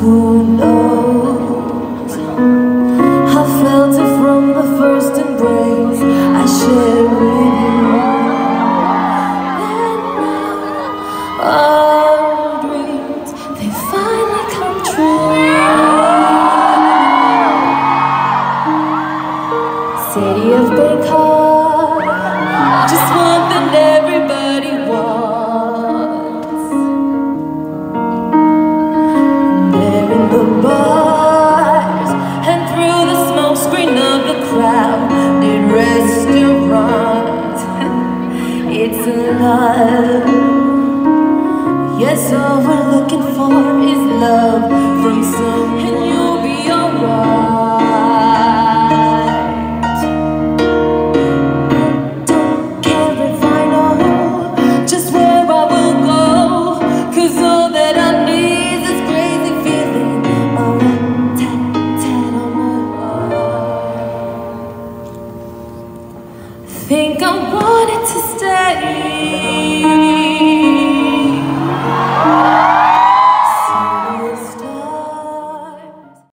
Who knows? I felt it from the first embrace I shared with you. And now our dreams, they finally come true. City of big heart, just one that everybody wants. There in the bars and through the smoke screen of the crowded restaurants, it's love. Yes, all we're looking for is love from someone, and you'll be alright. Don't care if I know just where I will go, 'cause all that I need is this crazy feeling, a rat-tat-tat on my heart. Think I wanted to stay.